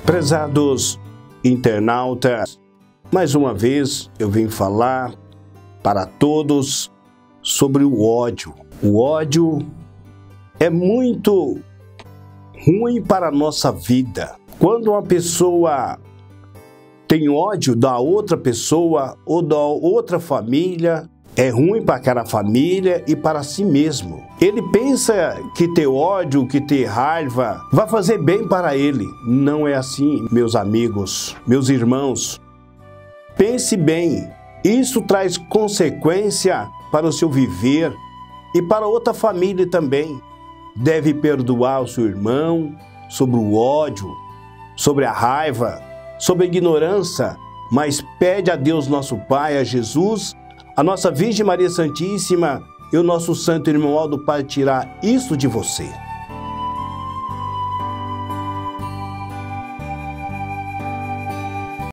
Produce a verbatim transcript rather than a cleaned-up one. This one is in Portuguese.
Prezados internautas, mais uma vez eu vim falar para todos sobre o ódio. O ódio é muito ruim para a nossa vida. Quando uma pessoa tem ódio da outra pessoa ou da outra família, é ruim para aquela família e para si mesmo. Ele pensa que ter ódio, que ter raiva, vai fazer bem para ele. Não é assim, meus amigos, meus irmãos. Pense bem, isso traz consequência para o seu viver e para outra família também. Deve perdoar o seu irmão sobre o ódio, sobre a raiva, sobre a ignorância, mas pede a Deus nosso Pai, a Jesus, a nossa Virgem Maria Santíssima e o nosso Santo Irmão Aldo para tirar isso de você.